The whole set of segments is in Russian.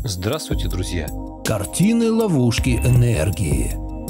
Здравствуйте, друзья! Картины-ловушки энергии.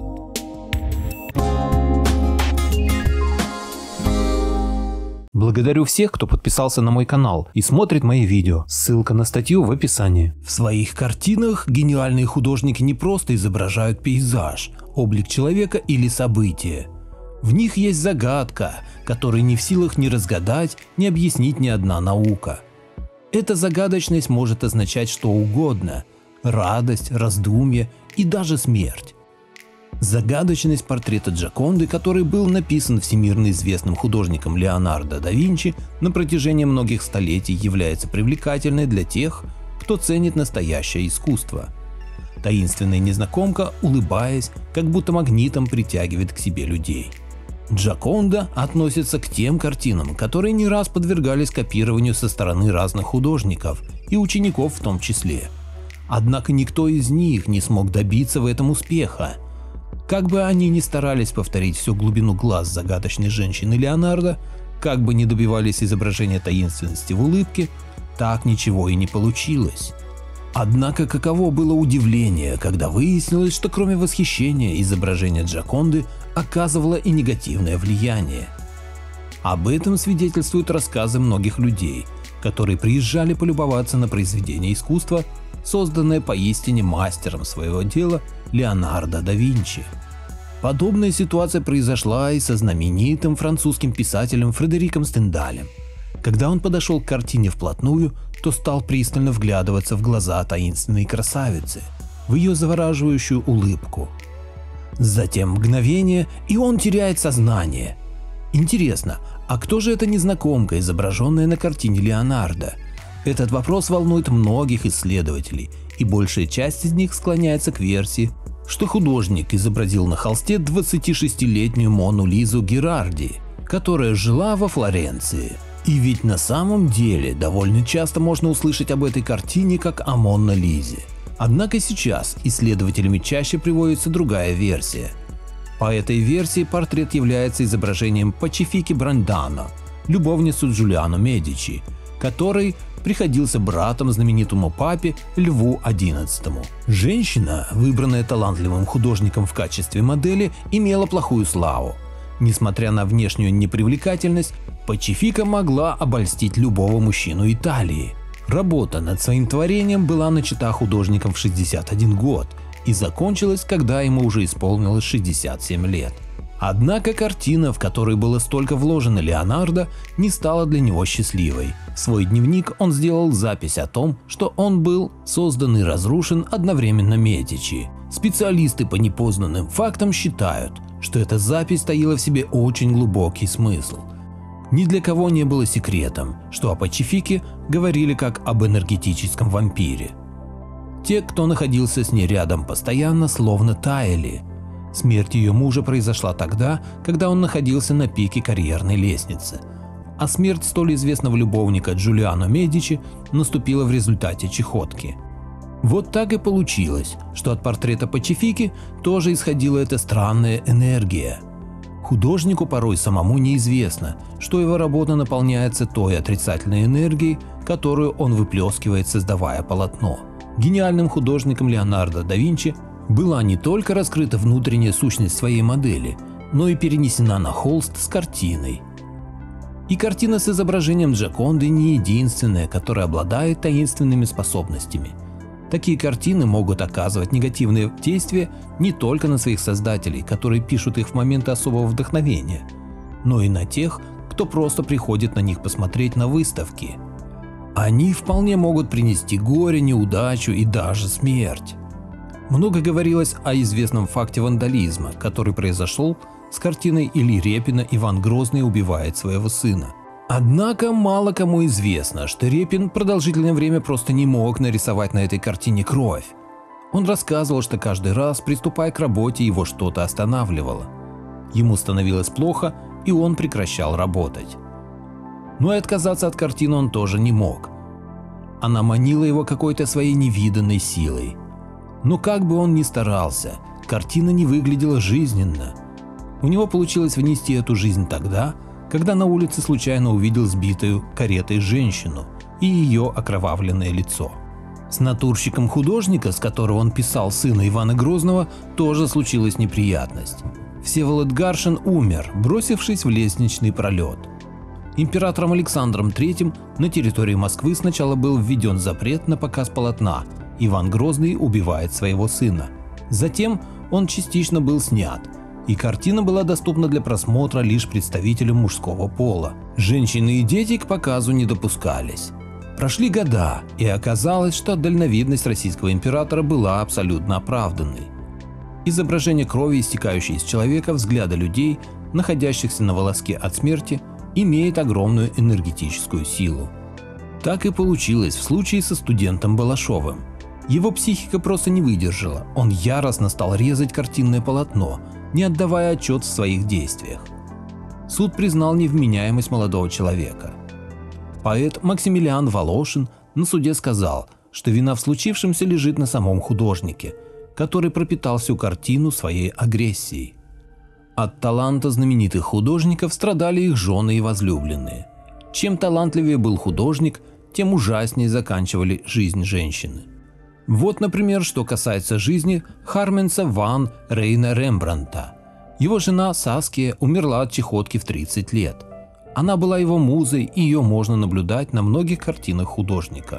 Благодарю всех, кто подписался на мой канал и смотрит мои видео. Ссылка на статью в описании. В своих картинах гениальные художники не просто изображают пейзаж, облик человека или события. В них есть загадка, которую не в силах ни разгадать, ни объяснить ни одна наука. Эта загадочность может означать что угодно – радость, раздумье и даже смерть. Загадочность портрета Джоконды, который был написан всемирно известным художником Леонардо да Винчи на протяжении многих столетий, является привлекательной для тех, кто ценит настоящее искусство. Таинственная незнакомка, улыбаясь, как будто магнитом притягивает к себе людей. Джоконда относится к тем картинам, которые не раз подвергались копированию со стороны разных художников и учеников в том числе. Однако никто из них не смог добиться в этом успеха. Как бы они ни старались повторить всю глубину глаз загадочной женщины Леонардо, как бы ни добивались изображения таинственности в улыбке, так ничего и не получилось. Однако каково было удивление, когда выяснилось, что кроме восхищения изображение Джоконды оказывало и негативное влияние. Об этом свидетельствуют рассказы многих людей, которые приезжали полюбоваться на произведение искусства, созданное поистине мастером своего дела Леонардо да Винчи. Подобная ситуация произошла и со знаменитым французским писателем Фредериком Стендалем. Когда он подошел к картине вплотную, то стал пристально вглядываться в глаза таинственной красавицы, в ее завораживающую улыбку. Затем мгновение, и он теряет сознание. Интересно, а кто же эта незнакомка, изображенная на картине Леонардо? Этот вопрос волнует многих исследователей, и большая часть из них склоняется к версии, что художник изобразил на холсте 26-летнюю Мону Лизу Герарди, которая жила во Флоренции. И ведь на самом деле довольно часто можно услышать об этой картине как о Монна Лизе. Однако сейчас исследователями чаще приводится другая версия. По этой версии портрет является изображением Пачифики Брандано, любовницу Джулиано Медичи, который приходился братом знаменитому папе Льву XI. Женщина, выбранная талантливым художником в качестве модели, имела плохую славу. Несмотря на внешнюю непривлекательность, Пачифика могла обольстить любого мужчину Италии. Работа над своим творением была начата художником в 61 год и закончилась, когда ему уже исполнилось 67 лет. Однако картина, в которой было столько вложено Леонардо, не стала для него счастливой. В свой дневник он сделал запись о том, что он был создан и разрушен одновременно Медичи. Специалисты по непознанным фактам считают, что эта запись таила в себе очень глубокий смысл. Ни для кого не было секретом, что о Пачифике говорили как об энергетическом вампире. Те, кто находился с ней рядом постоянно, словно таяли. Смерть ее мужа произошла тогда, когда он находился на пике карьерной лестницы, а смерть столь известного любовника Джулиано Медичи наступила в результате чехотки. Вот так и получилось, что от портрета Пачифики тоже исходила эта странная энергия. Художнику порой самому неизвестно, что его работа наполняется той отрицательной энергией, которую он выплескивает, создавая полотно. Гениальным художником Леонардо да Винчи была не только раскрыта внутренняя сущность своей модели, но и перенесена на холст с картиной. И картина с изображением Джоконды не единственная, которая обладает таинственными способностями. Такие картины могут оказывать негативное действие не только на своих создателей, которые пишут их в моменты особого вдохновения, но и на тех, кто просто приходит на них посмотреть на выставки. Они вполне могут принести горе, неудачу и даже смерть. Много говорилось о известном факте вандализма, который произошел с картиной Ильи Репина «Иван Грозный убивает своего сына». Однако мало кому известно, что Репин продолжительное время просто не мог нарисовать на этой картине кровь. Он рассказывал, что каждый раз, приступая к работе, его что-то останавливало. Ему становилось плохо, и он прекращал работать. Но и отказаться от картины он тоже не мог. Она манила его какой-то своей невиданной силой. Но как бы он ни старался, картина не выглядела жизненно. У него получилось внести эту жизнь тогда, когда на улице случайно увидел сбитую каретой женщину и ее окровавленное лицо. С натурщиком художника, с которого он писал сына Ивана Грозного, тоже случилась неприятность. Всеволод Гаршин умер, бросившись в лестничный пролет. Императором Александром III на территории Москвы сначала был введен запрет на показ полотна «Иван Грозный убивает своего сына». Затем он частично был снят, и картина была доступна для просмотра лишь представителям мужского пола. Женщины и дети к показу не допускались. Прошли года, и оказалось, что дальновидность российского императора была абсолютно оправданной. Изображение крови, истекающей из человека, взгляда людей, находящихся на волоске от смерти, имеет огромную энергетическую силу. Так и получилось в случае со студентом Балашовым. Его психика просто не выдержала, он яростно стал резать картинное полотно, не отдавая отчет в своих действиях. Суд признал невменяемость молодого человека. Поэт Максимилиан Волошин на суде сказал, что вина в случившемся лежит на самом художнике, который пропитал всю картину своей агрессией. От таланта знаменитых художников страдали их жены и возлюбленные. Чем талантливее был художник, тем ужаснее заканчивали жизнь женщины. Вот, например, что касается жизни Харменса ван Рейна Рембрандта. Его жена Саския умерла от чехотки в 30 лет. Она была его музой, и ее можно наблюдать на многих картинах художника.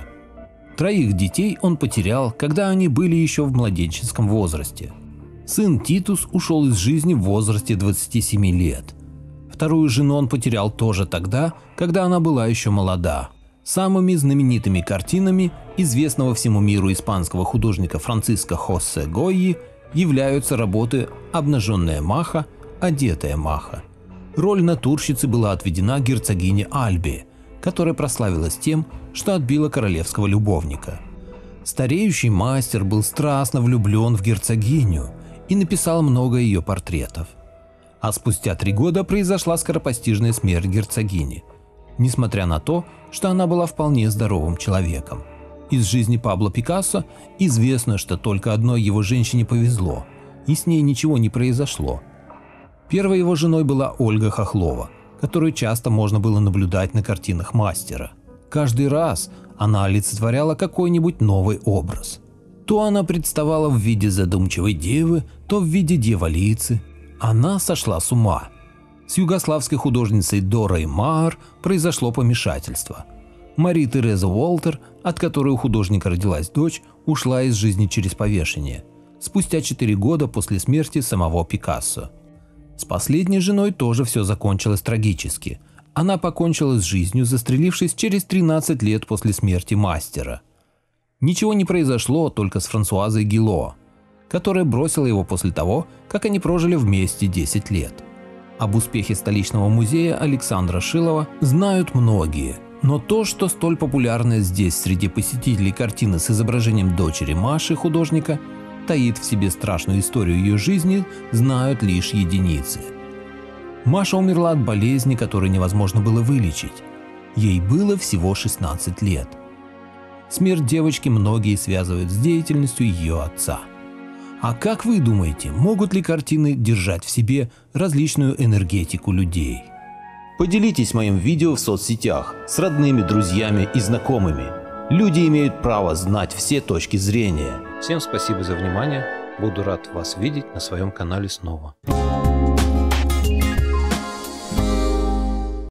3 детей он потерял, когда они были еще в младенческом возрасте. Сын Титус ушел из жизни в возрасте 27 лет. 2-ю жену он потерял тоже тогда, когда она была еще молода. Самыми знаменитыми картинами известного всему миру испанского художника Франциско Хосе Гойи являются работы «Обнаженная Маха», «Одетая Маха». Роль натурщицы была отведена герцогине Альбе, которая прославилась тем, что отбила королевского любовника. Стареющий мастер был страстно влюблен в герцогиню и написал много ее портретов. А спустя 3 года произошла скоропостижная смерть герцогини, несмотря на то, что она была вполне здоровым человеком. Из жизни Пабло Пикассо известно, что только одной его женщине повезло, и с ней ничего не произошло. Первой его женой была Ольга Хохлова, которую часто можно было наблюдать на картинах мастера. Каждый раз она олицетворяла какой-нибудь новый образ. То она представала в виде задумчивой девы, то в виде дьяволицы. Она сошла с ума. С югославской художницей Дорой Маар произошло помешательство. Мари Тереза Уолтер, от которой у художника родилась дочь, ушла из жизни через повешение, спустя 4 года после смерти самого Пикассо. С последней женой тоже все закончилось трагически. Она покончила с жизнью, застрелившись через 13 лет после смерти мастера. Ничего не произошло только с Франсуазой Гилло, которая бросила его после того, как они прожили вместе 10 лет. Об успехе столичного музея Александра Шилова знают многие, но то, что столь популярная здесь среди посетителей картины с изображением дочери Маши художника таит в себе страшную историю ее жизни, знают лишь единицы. Маша умерла от болезни, которую невозможно было вылечить. Ей было всего 16 лет. Смерть девочки многие связывают с деятельностью ее отца. А как вы думаете, могут ли картины держать в себе различную энергетику людей? Поделитесь моим видео в соцсетях с родными, друзьями и знакомыми. Люди имеют право знать все точки зрения. Всем спасибо за внимание. Буду рад вас видеть на своем канале снова.